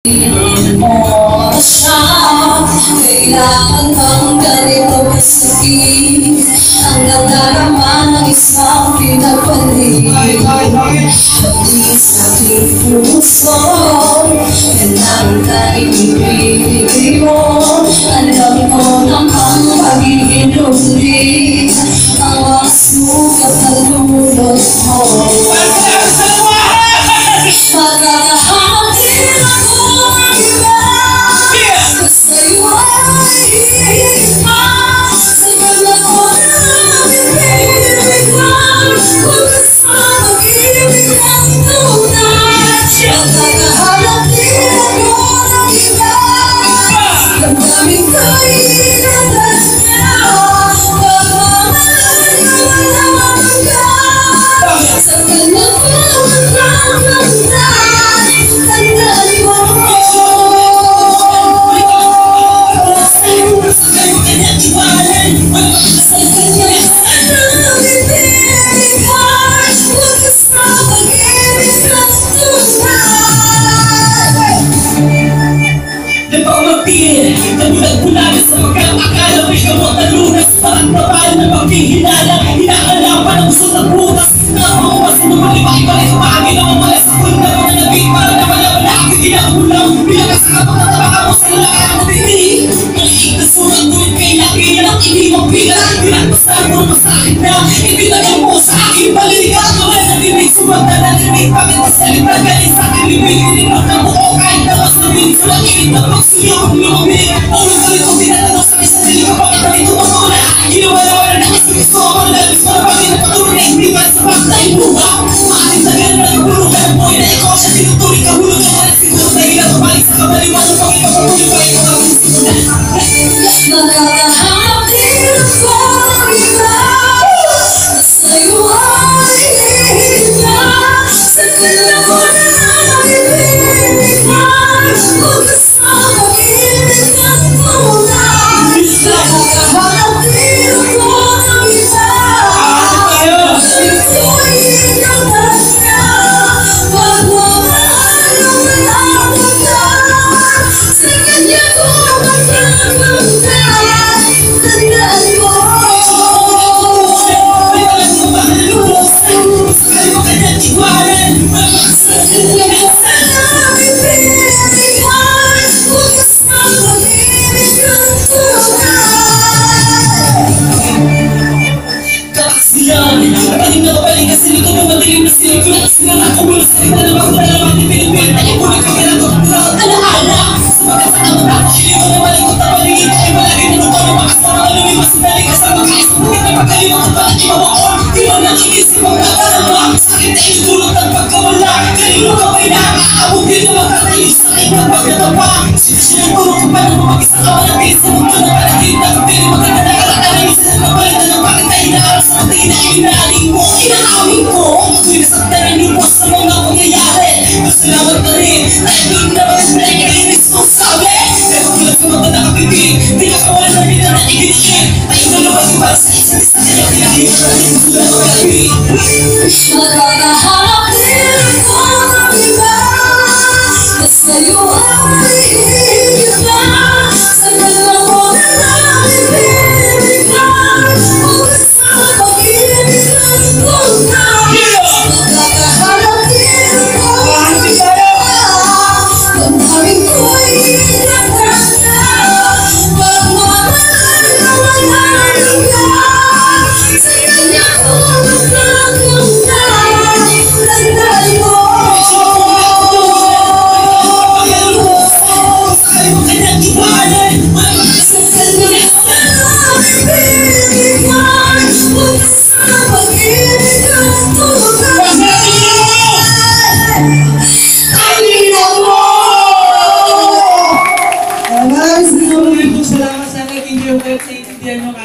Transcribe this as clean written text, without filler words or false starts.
mo siya, kailangan bang ganito kasakit ang nadarama ng isang pinagpalit? Pati sa aking puso, kailangan tayo ibigay mo. Alam ko namang magiging ulit ang mga sugat na lulot mo. Magkakahanap din ako ng iba, sa'yo ay iba. Sagal ako na ibibig lang, huwag ka sa pag-ibig ng tunay. Magkakahanap din ako ng iba, damdamin ko'y inatas niya. Pagmamahal na walang hanggan, sagal ako magkakanta. Nabulag-bulagan sa pagkakakala, may gamot na lunas. Parang babae na paghihinala, hinakalapan ang gusto ng butas. Nakamawas mo naman iba-ibalik sa bagay na mamala sa kulit na mga nabing. Para naman aking ginakabulang, bilang sa kapag natabaka mo sa lalaki ng tinig. Maliit na surat tuwid kay laki, yan ang hindi magbilang. Pinagpasan mo masakit na, ibinagay mo sa aking balikat. Tulad na bibig, sumat na nalinig. Bakit masalit na galing sa aking libig? Tinipag na buo kahit na mas nabing. Sulat init na pagsuyo kong lumamig. Ulit ulit kong tinatanong sa may sarili ko, bakit nalito matuna? Ginawa-lawa na kasi gusto ako malabis mo na bakit napatuloy na hindi man sa pagtay buha. Maating tagal na nagpulugan mo, na ikaw siya tinutuloy ka hulog na wala siguro na ilang pabalik sa kabaliwan ng pangit kapatuloy pa ikaw ang siguro. Magkakahanap din ako ng iba, sa'yo ay iba. Sagal ako na ibibig lang, huwag ka sa pag-ibig ng tunay. Magkakahanap din ako ng iba, damdamin ko'y inatas niya. Pagmamahal na walang hanggan, sa kanya ko magkakanta. Tandaan mo. Pagkaling na kapaling kasi nito na madaling na sinig ko na sila na kumulo sa kita na bako na naman ni Pilipin na yung buhay kami na ito at alaala sumagat sa kamot ako iliwan na malikot na paligid ay malagay na lupa na makas na mga lumimas na dali ka sa magkais na bukit na pagkaliwan at pala imawaon di mo nang inisip ang kakarama sakit na inulot ang pagkawala kanino ka ba'y nakakaabugin na magkatayo sa akin ng pagkatapa sinang tulong ka pa ng mag-isa ka managay sa mundo na palagid na kapili maganda na kalakalan isa na napalitan ng bakit ay inaarap sa matigin na inaaling mo inaamin ko tuwing nasaktan ang lubos sa mga pangyayari masalamat na rin dahil doon na mag-spray ka rin responsable pero tulad ka mga nakapibig di ka kawalan na rin na iginiin tayo na lumag para sa isang isa kaya pinakita na rin sila ng gabi. Magkakahanap din ako ng iba, sa'yo ay iba. Sagal ako na ibibig lang, huwag ka sa pag-ibig ng tunay. Magkakahanap din ako ng iba, damdamin ko'y inatas niya. Pagmamahal na walang hanggan, sa kanya ko magkakanta. Tandaan mo. Kaya mo kanyang iwanan, Sa kanya